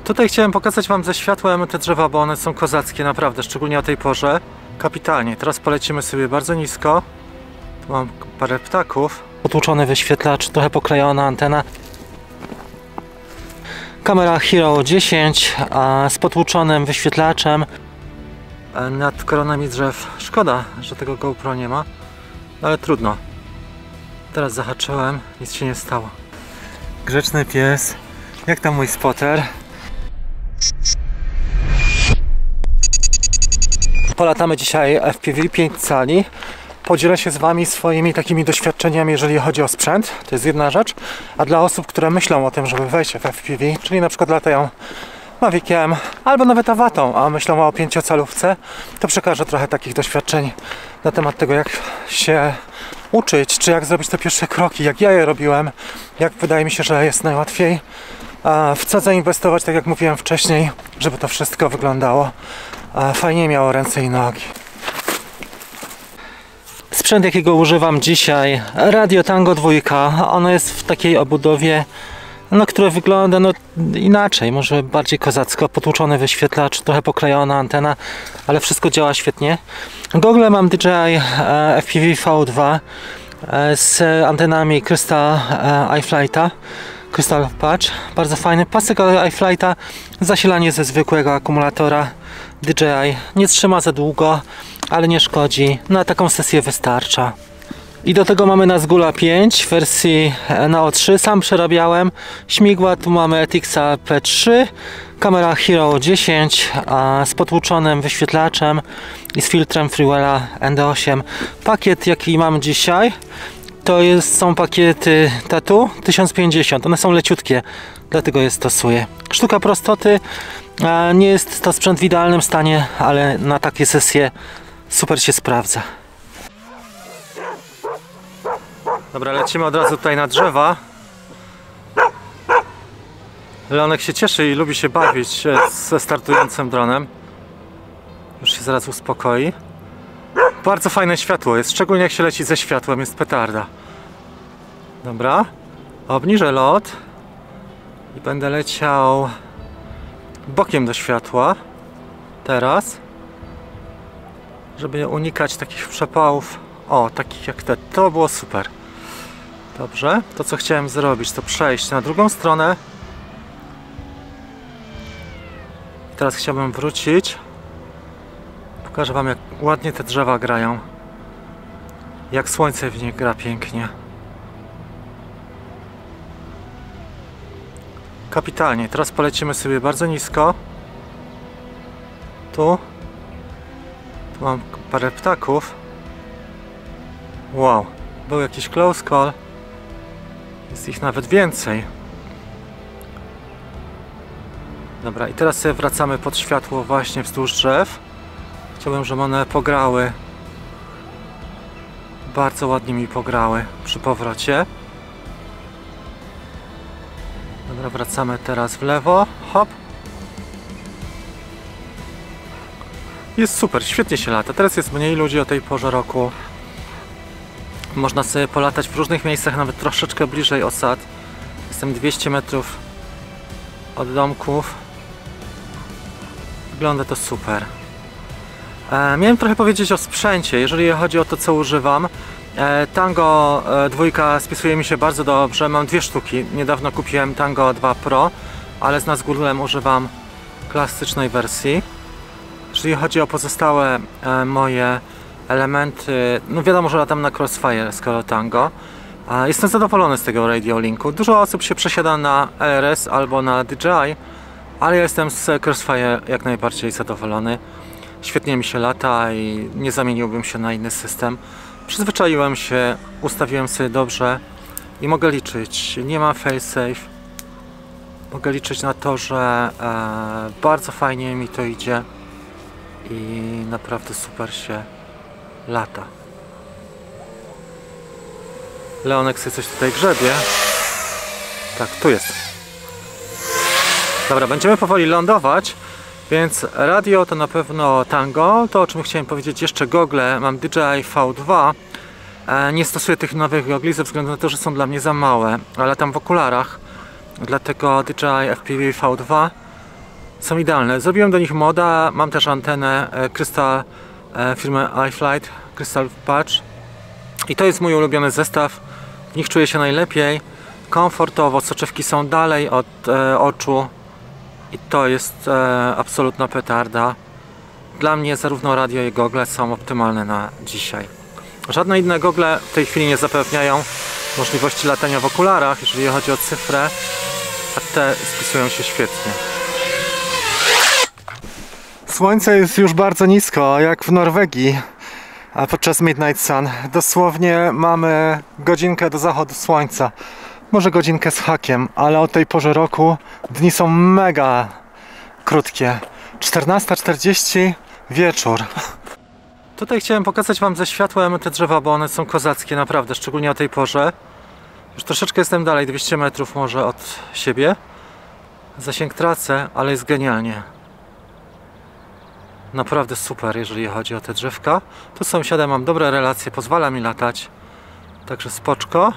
Tutaj chciałem pokazać wam ze światłem te drzewa, bo one są kozackie naprawdę, szczególnie o tej porze. Kapitalnie. Teraz polecimy sobie bardzo nisko. Tu mam parę ptaków. Potłuczony wyświetlacz, trochę poklejona antena. Kamera Hero 10 z potłuczonym wyświetlaczem nad koronami drzew. Szkoda, że tego GoPro nie ma, ale trudno. Teraz zahaczyłem, nic się nie stało. Grzeczny pies. Jak tam mój spotter? Polatamy dzisiaj FPV 5 cali. Podzielę się z wami swoimi takimi doświadczeniami, jeżeli chodzi o sprzęt. To jest jedna rzecz. A dla osób, które myślą o tym, żeby wejść w FPV, czyli na przykład latają Maviciem albo nawet Awatą, a myślą o 5-calówce, to przekażę trochę takich doświadczeń na temat tego, jak się uczyć, czy jak zrobić te pierwsze kroki, jak ja je robiłem, jak wydaje mi się, że jest najłatwiej, w co zainwestować, tak jak mówiłem wcześniej, żeby to wszystko wyglądało fajnie, miało ręce i nogi. Sprzęt, jakiego używam dzisiaj, Radio Tango 2. Ono jest w takiej obudowie, które wygląda inaczej, może bardziej kozacko. Potłuczony wyświetlacz, trochę poklejona antena, ale wszystko działa świetnie. Gogle mam DJI FPV V2 z antenami Crystal iFlighta, Crystal Patch, bardzo fajny pasek iFlighta, zasilanie ze zwykłego akumulatora DJI, nie trzyma za długo, ale nie szkodzi, na taką sesję wystarcza. I do tego mamy Nazgula 5 w wersji Neo 3, sam przerabiałem. Śmigła, tu mamy Etixa P3, kamera Hero 10 z potłuczonym wyświetlaczem i z filtrem Freewella ND8. Pakiet, jaki mam dzisiaj, to są pakiety Tatu 1050, one są leciutkie, dlatego je stosuję. Sztuka prostoty, nie jest to sprzęt w idealnym stanie, ale na takie sesje super się sprawdza. Dobra, lecimy od razu tutaj na drzewa. Leonek się cieszy i lubi się bawić ze startującym dronem. Już się zaraz uspokoi. Bardzo fajne światło jest, szczególnie jak się leci ze światłem, jest petarda. Dobra, obniżę lot i będę leciał bokiem do światła. Teraz, żeby unikać takich przepałów, takich jak te. To było super. Dobrze, to co chciałem zrobić, to przejść na drugą stronę. Teraz chciałbym wrócić. Pokażę wam, jak ładnie te drzewa grają. Jak słońce w nie gra pięknie. Kapitalnie, teraz polecimy sobie bardzo nisko. Tu mam parę ptaków. Wow, był jakiś close call. Jest ich nawet więcej. Dobra, i teraz sobie wracamy pod światło właśnie wzdłuż drzew. Chciałbym, żeby one pograły. Bardzo ładnie mi pograły przy powrocie. Dobra, wracamy teraz w lewo. Hop. Jest super, świetnie się lata. Teraz jest mniej ludzi o tej porze roku. Można sobie polatać w różnych miejscach, nawet troszeczkę bliżej osad. Jestem 200 metrów od domków. Wygląda to super. Miałem trochę powiedzieć o sprzęcie, jeżeli chodzi o to, co używam. Tango 2 spisuje mi się bardzo dobrze, mam dwie sztuki. Niedawno kupiłem Tango 2 Pro, ale z Nazgulem używam klasycznej wersji. Jeżeli chodzi o pozostałe moje elementy, wiadomo, że latam na Crossfire skoro Tango. Jestem zadowolony z tego Radio Linku. Dużo osób się przesiada na LRS albo na DJI, ale ja jestem z Crossfire jak najbardziej zadowolony. Świetnie mi się lata i nie zamieniłbym się na inny system. Przyzwyczaiłem się, ustawiłem sobie dobrze i mogę liczyć. Nie ma failsafe. Mogę liczyć na to, że bardzo fajnie mi to idzie i naprawdę super się lata. Leonek sobie coś tutaj grzebie. Tak, tu jest. Dobra, będziemy powoli lądować, więc radio to na pewno Tango. To, o czym chciałem powiedzieć jeszcze, gogle mam DJI V2. Nie stosuję tych nowych gogli ze względu na to, że są dla mnie za małe, ale latam w okularach. Dlatego DJI FPV V2 są idealne. Zrobiłem do nich moda, mam też antenę Crystal firmy iFlight, Crystal Patch i to jest mój ulubiony zestaw. W nich czuję się najlepiej, komfortowo, soczewki są dalej od oczu i to jest absolutna petarda. Dla mnie zarówno radio i gogle są optymalne na dzisiaj. Żadne inne gogle w tej chwili nie zapewniają możliwości latania w okularach, jeżeli chodzi o cyfrę, a te spisują się świetnie. Słońce jest już bardzo nisko, jak w Norwegii podczas Midnight Sun. Dosłownie mamy godzinkę do zachodu słońca. Może godzinkę z hakiem, ale o tej porze roku dni są mega krótkie. 14:40 wieczór. Tutaj chciałem pokazać wam ze światłem te drzewa, bo one są kozackie naprawdę, szczególnie o tej porze. Już troszeczkę jestem dalej, 200 metrów może od siebie. Zasięg tracę, ale jest genialnie. Naprawdę super, jeżeli chodzi o te drzewka. Tu z sąsiadem mam dobre relacje, pozwala mi latać. Także spoczko.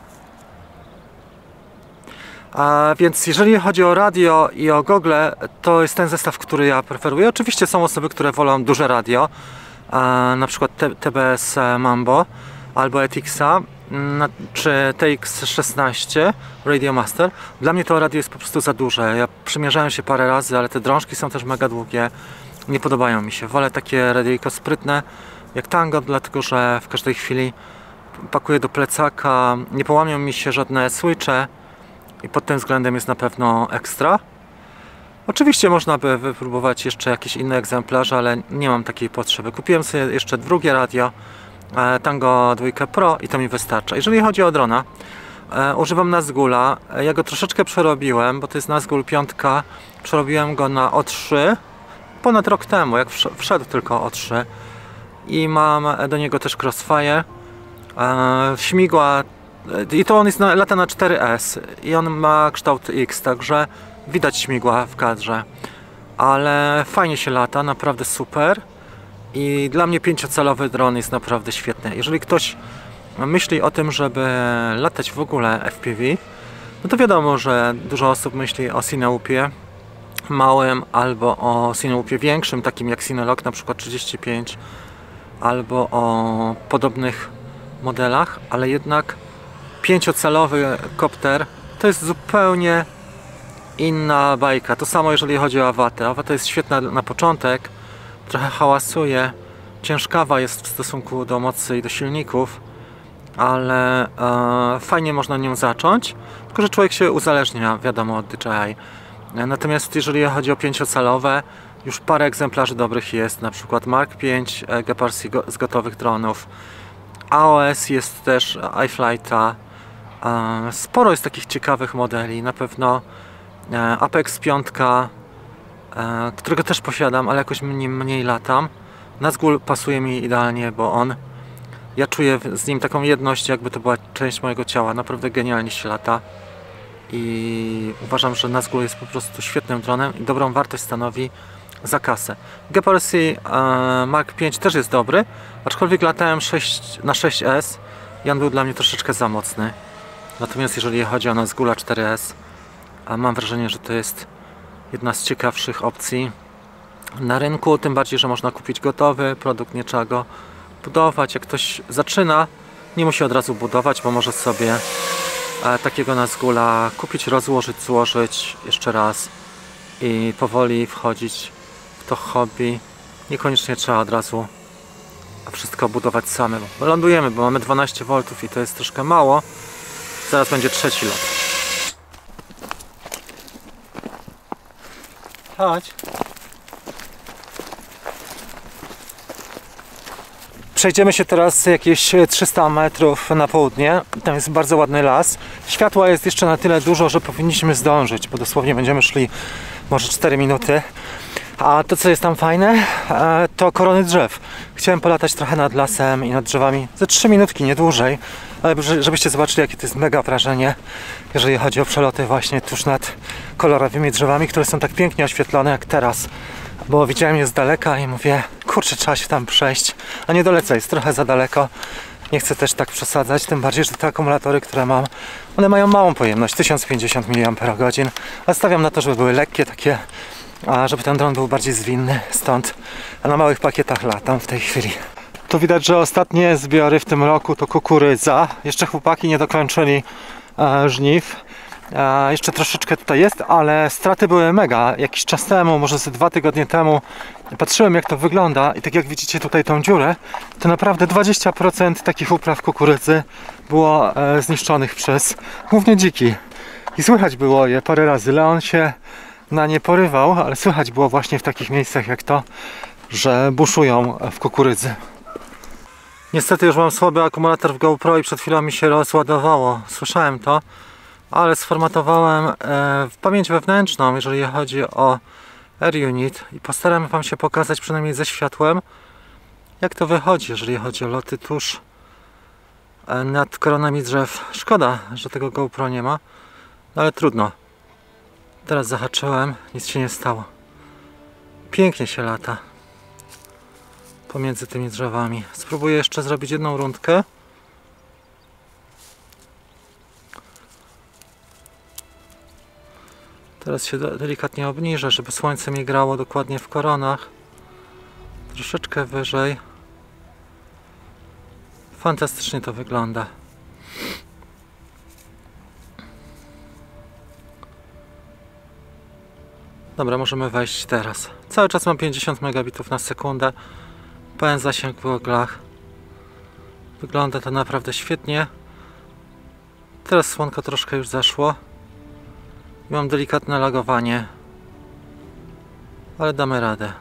A więc jeżeli chodzi o radio i o gogle, to jest ten zestaw, który ja preferuję. Oczywiście są osoby, które wolą duże radio, na przykład TBS Mambo albo Etixa czy TX16 Radio Master. Dla mnie to radio jest po prostu za duże. Ja przymierzałem się parę razy, ale te drążki są też mega długie. Nie podobają mi się. Wolę takie radyjko sprytne jak Tango, dlatego że w każdej chwili pakuję do plecaka, nie połamią mi się żadne switche i pod tym względem jest na pewno ekstra. Oczywiście można by wypróbować jeszcze jakieś inne egzemplarze, ale nie mam takiej potrzeby. Kupiłem sobie jeszcze drugie radio Tango 2 Pro i to mi wystarcza. Jeżeli chodzi o drona, używam Nazgula. Ja go troszeczkę przerobiłem, bo to jest Nazgul 5. Przerobiłem go na O3 ponad rok temu, jak wszedł tylko O3. I mam do niego też Crossfire. Śmigła. I to on jest lata na 4S i on ma kształt X, także widać śmigła w kadrze. Ale fajnie się lata, naprawdę super. I dla mnie 5-calowy dron jest naprawdę świetny. Jeżeli ktoś myśli o tym, żeby latać w ogóle FPV, no to wiadomo, że dużo osób myśli o Cineupie małym albo o Cineupie większym, takim jak Cinelog na przykład 35, albo o podobnych modelach, ale jednak 5-calowy kopter to jest zupełnie inna bajka. To samo jeżeli chodzi o Awatę. Awata jest świetna na początek, trochę hałasuje, ciężkawa jest w stosunku do mocy i do silników, ale fajnie można nią zacząć, tylko że człowiek się uzależnia, wiadomo, od DJI. Natomiast jeżeli chodzi o 5-calowe, już parę egzemplarzy dobrych jest, na przykład Mark 5, Gepard z gotowych dronów, AOS jest też, iFlighta, sporo jest takich ciekawych modeli, na pewno Apex 5, którego też posiadam, ale jakoś mniej latam. Nazgul pasuje mi idealnie, bo ja czuję z nim taką jedność, jakby to była część mojego ciała, naprawdę genialnie się lata i uważam, że Nazgul jest po prostu świetnym dronem i dobrą wartość stanowi za kasę. Gepard Mark 5 też jest dobry, aczkolwiek latałem na 6S i on był dla mnie troszeczkę za mocny. Natomiast jeżeli chodzi o Nazgula 4S, mam wrażenie, że to jest jedna z ciekawszych opcji na rynku, tym bardziej, że można kupić gotowy produkt, nie trzeba go budować. Jak ktoś zaczyna, nie musi od razu budować, bo może sobie takiego Nazgula kupić, rozłożyć, złożyć jeszcze raz i powoli wchodzić w to hobby. Niekoniecznie trzeba od razu wszystko budować samemu. Lądujemy, bo mamy 12 V i to jest troszkę mało. Zaraz będzie trzeci lot. Chodź. Przejdziemy się teraz jakieś 300 metrów na południe. Tam jest bardzo ładny las. Światła jest jeszcze na tyle dużo, że powinniśmy zdążyć, bo dosłownie będziemy szli może 4 minuty. A to, co jest tam fajne, to korony drzew. Chciałem polatać trochę nad lasem i nad drzewami. Ze 3 minutki, nie dłużej. Ale żebyście zobaczyli, jakie to jest mega wrażenie, jeżeli chodzi o przeloty właśnie tuż nad kolorowymi drzewami, które są tak pięknie oświetlone jak teraz. Bo widziałem je z daleka i mówię, kurczę, trzeba się tam przejść. A nie dolecę, jest trochę za daleko. Nie chcę też tak przesadzać, tym bardziej, że te akumulatory, które mam, one mają małą pojemność, 1050 mAh. A stawiam na to, żeby były lekkie, takie a żeby ten dron był bardziej zwinny, stąd na małych pakietach latam w tej chwili. Tu widać, że ostatnie zbiory w tym roku to kukurydza. Jeszcze chłopaki nie dokończyli żniw. Jeszcze troszeczkę tutaj jest, ale straty były mega. Jakiś czas temu, może ze 2 tygodnie temu, patrzyłem jak to wygląda i tak jak widzicie tutaj tą dziurę, to naprawdę 20% takich upraw kukurydzy było zniszczonych przez głównie dziki. I słychać było je parę razy. Leon się na nie porywał, ale słychać było właśnie w takich miejscach jak to, że buszują w kukurydzy. Niestety już mam słaby akumulator w GoPro i przed chwilą mi się rozładowało. Słyszałem to, ale sformatowałem w pamięć wewnętrzną, jeżeli chodzi o AirUnit, i postaram wam się pokazać przynajmniej ze światłem, jak to wychodzi, jeżeli chodzi o loty tuż nad koronami drzew. Szkoda, że tego GoPro nie ma, no ale trudno. Teraz zahaczyłem, nic się nie stało. Pięknie się lata pomiędzy tymi drzewami. Spróbuję jeszcze zrobić jedną rundkę. Teraz się delikatnie obniżę, żeby słońce mi grało dokładnie w koronach. Troszeczkę wyżej. Fantastycznie to wygląda. Dobra, możemy wejść teraz. Cały czas mam 50 megabitów na sekundę. Pełen zasięg w goglach. Wygląda to naprawdę świetnie. Teraz słonko troszkę już zeszło. I mam delikatne lagowanie. Ale damy radę.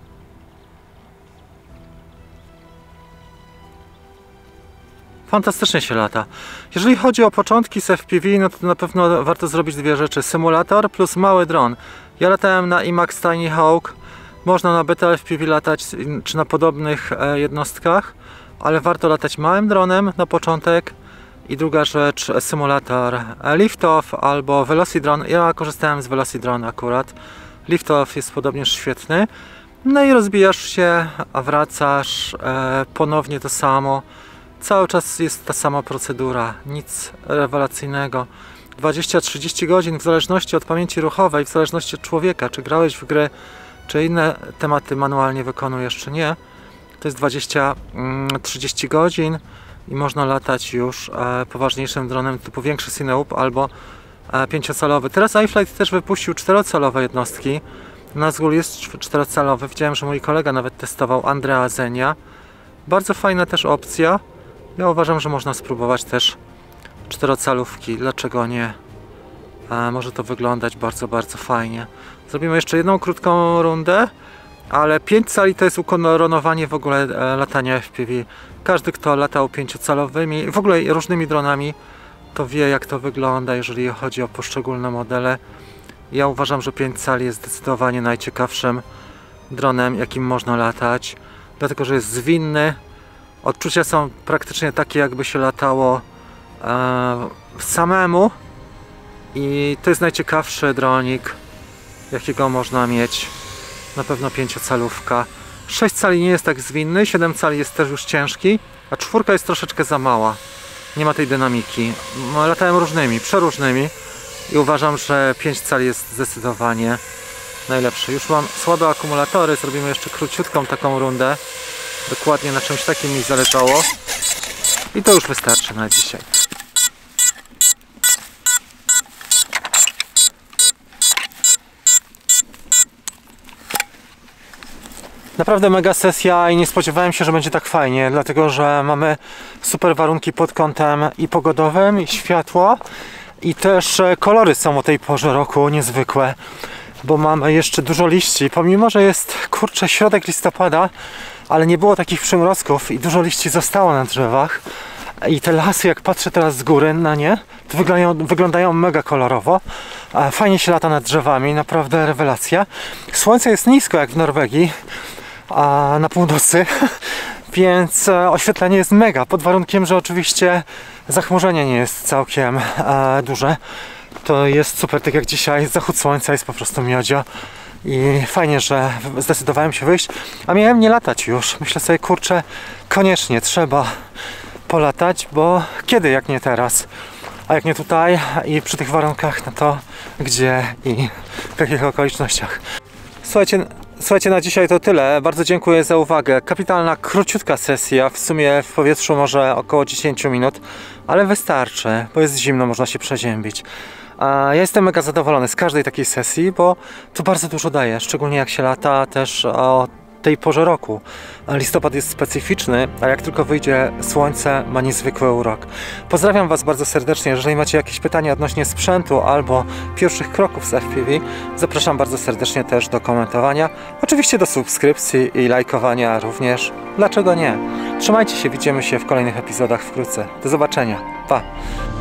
Fantastycznie się lata. Jeżeli chodzi o początki z FPV, no to na pewno warto zrobić dwie rzeczy. Symulator plus mały dron. Ja latałem na IMAX Tiny Hawk. Można na beta FPV latać, czy na podobnych jednostkach, ale warto latać małym dronem na początek. I druga rzecz, symulator Liftoff albo Velocidron. Ja korzystałem z Velocidron akurat. Liftoff jest podobnież świetny. No i rozbijasz się, a wracasz, ponownie to samo. Cały czas jest ta sama procedura, nic rewelacyjnego. 20-30 godzin w zależności od pamięci ruchowej, w zależności od człowieka, czy grałeś w gry, czy inne tematy manualnie wykonujesz, czy nie. To jest 20-30 godzin i można latać już poważniejszym dronem typu większy Cineub albo 5-calowy. Teraz iFlight też wypuścił 4-calowe jednostki. Nazgul jest 4-calowy. Widziałem, że mój kolega nawet testował Andrea Zenia. Bardzo fajna też opcja. Ja uważam, że można spróbować też 4-calówki. Dlaczego nie? Może to wyglądać bardzo, bardzo fajnie. Zrobimy jeszcze jedną krótką rundę, ale 5 cali to jest ukoronowanie w ogóle latania FPV. Każdy, kto latał 5-calowymi, w ogóle różnymi dronami, to wie, jak to wygląda, jeżeli chodzi o poszczególne modele. Ja uważam, że 5 cali jest zdecydowanie najciekawszym dronem, jakim można latać, dlatego że jest zwinny. Odczucia są praktycznie takie, jakby się latało samemu, i to jest najciekawszy dronik, jakiego można mieć. Na pewno 5-calówka. 6 cali nie jest tak zwinny, 7 cali jest też już ciężki, a 4 jest troszeczkę za mała. Nie ma tej dynamiki. Latałem różnymi, przeróżnymi i uważam, że 5 cali jest zdecydowanie najlepszy. Już mam słabe akumulatory, zrobimy jeszcze króciutką taką rundę. Dokładnie na czymś takim mi zależało. I to już wystarczy na dzisiaj. Naprawdę mega sesja i nie spodziewałem się, że będzie tak fajnie, dlatego że mamy super warunki pod kątem i pogodowym, i światło, i też kolory są o tej porze roku niezwykłe, bo mamy jeszcze dużo liści, pomimo że jest, kurczę, środek listopada, ale nie było takich przymrozków i dużo liści zostało na drzewach. I te lasy, jak patrzę teraz z góry na nie, to wyglądają mega kolorowo. Fajnie się lata nad drzewami, naprawdę rewelacja. Słońce jest nisko jak w Norwegii, a na północy, więc oświetlenie jest mega, pod warunkiem, że oczywiście zachmurzenie nie jest całkiem duże. To jest super, tak jak dzisiaj, zachód słońca jest po prostu miodzio. I fajnie, że zdecydowałem się wyjść, a miałem nie latać już. Myślę sobie, kurczę, koniecznie trzeba polatać, bo kiedy jak nie teraz? A jak nie tutaj i przy tych warunkach, no to gdzie i w jakich okolicznościach? Słuchajcie, na dzisiaj to tyle. Bardzo dziękuję za uwagę. Kapitalna, króciutka sesja, w sumie w powietrzu może około 10 minut, ale wystarczy, bo jest zimno, można się przeziębić. Ja jestem mega zadowolony z każdej takiej sesji, bo to bardzo dużo daje, szczególnie jak się lata też o tej porze roku. Listopad jest specyficzny, a jak tylko wyjdzie słońce, ma niezwykły urok. Pozdrawiam Was bardzo serdecznie. Jeżeli macie jakieś pytania odnośnie sprzętu albo pierwszych kroków z FPV, zapraszam bardzo serdecznie też do komentowania. Oczywiście do subskrypcji i lajkowania również. Dlaczego nie? Trzymajcie się, widzimy się w kolejnych epizodach wkrótce. Do zobaczenia. Pa!